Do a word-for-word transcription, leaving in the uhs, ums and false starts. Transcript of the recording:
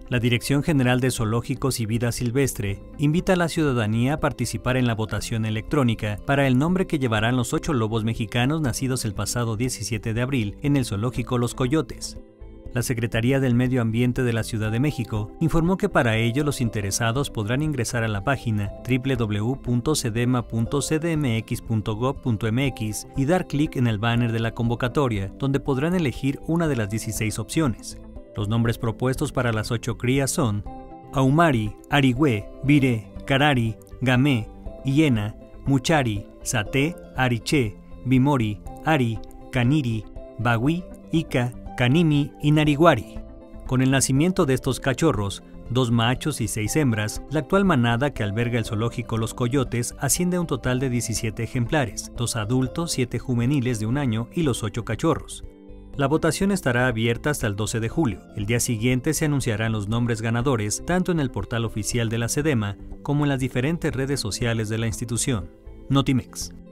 La Dirección General de Zoológicos y Vida Silvestre invita a la ciudadanía a participar en la votación electrónica para el nombre que llevarán los ocho lobos mexicanos nacidos el pasado diecisiete de abril en el zoológico Los Coyotes. La Secretaría del Medio Ambiente de la Ciudad de México informó que para ello los interesados podrán ingresar a la página doble u doble u doble u punto sedema punto c d m x punto gob punto m x y dar clic en el banner de la convocatoria, donde podrán elegir una de las dieciséis opciones. Los nombres propuestos para las ocho crías son Ahumari, Arigüe, Viré, Carari, Gamé, Hiena, Muchari, Saté, Ariché, Bimori, Ari, Caniri, Bagui, Ica, Canimi y Nariguari. Con el nacimiento de estos cachorros, dos machos y seis hembras, la actual manada que alberga el zoológico Los Coyotes asciende a un total de diecisiete ejemplares, dos adultos, siete juveniles de un año y los ocho cachorros. La votación estará abierta hasta el doce de julio. El día siguiente se anunciarán los nombres ganadores tanto en el portal oficial de la SEDEMA como en las diferentes redes sociales de la institución. Notimex.